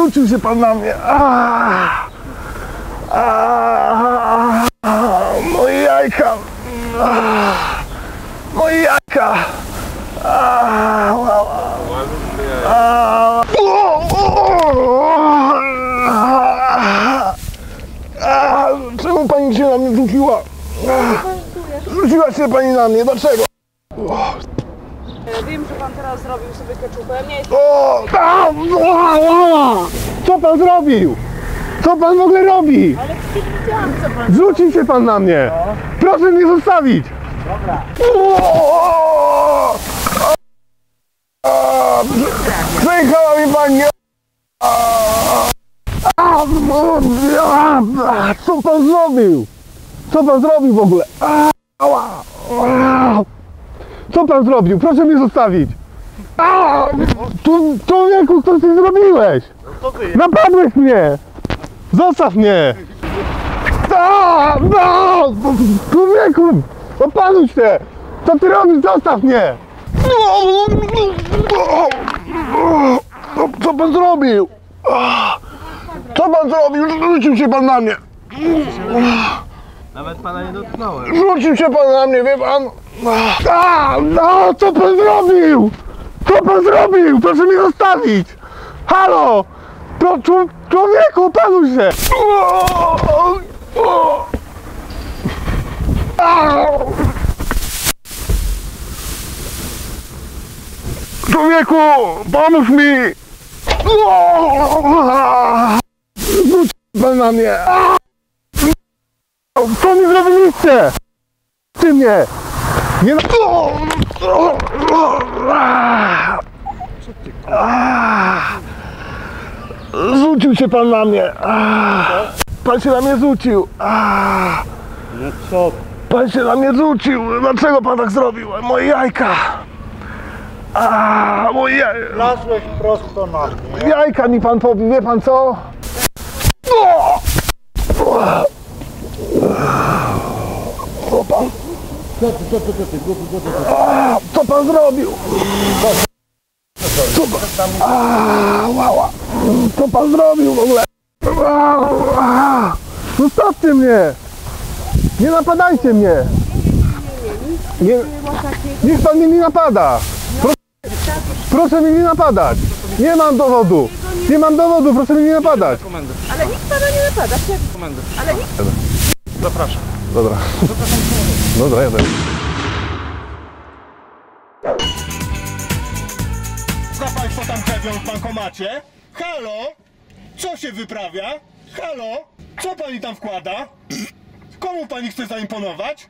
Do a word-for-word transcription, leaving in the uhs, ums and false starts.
Rzucił się pan na mnie. Aaaa! Aaaa! Moje jajka. Aaaa! Moje jajka. Aaaa! Aaaa! Czemu pani się na mnie rzuciła? Rzuciła się pani na mnie, dlaczego? Wiem, że pan teraz zrobił sobie keczupę. Nie jest... O! Co pan zrobił? Co pan w ogóle robi? Ale widziałam, co pan... Rzucił się pan na mnie! Proszę mnie zostawić! Dobra. Przejechała mi pani! Co pan zrobił? Co pan zrobił w ogóle? Co pan zrobił? Proszę mnie zostawić! Człowieku, co ty zrobiłeś? Napadłeś mnie! Zostaw mnie! Człowieku! Opanuj się! Co ty robisz? Zostaw mnie! Co pan zrobił? Co pan zrobił? Rzucił się pan na mnie! Nawet pana nie dotknąłem. Rzucił się pan na mnie, wie pan? A, no, co pan zrobił? Co pan zrobił? Proszę mnie zostawić! Halo! Pro, człowieku, opanuj się! Człowieku, pomóż mi! Rzucił pan na mnie! Co mi zrobiliście? Ty mnie! Nie... Rzucił się pan na mnie! Pan się na mnie rzucił! No co? Pan się na mnie rzucił! Dlaczego pan tak zrobił? Moje jajka! A, moje jajka! Lasłeś prosto na mnie. Jajka mi pan pobił, wie pan co? Co pan? Co ty, co ty, co ty, głupi, co ty, co ty? A, co pan zrobił? Co pan? A, łała. Co pan zrobił w ogóle? A, a, zostawcie mnie! Nie napadajcie mnie! Nie, niech pan mnie nie napada! Proszę, proszę mnie nie napadać! Nie mam dowodu! Nie mam dowodu, proszę mnie nie napadać! Ale nikt pana nie napada. Ale nikt... Zapraszam. Dobra. Dobra, jadę. Zna państwo tam kewią w bankomacie? Halo? Co się wyprawia? Halo? Co pani tam wkłada? Komu pani chce zaimponować?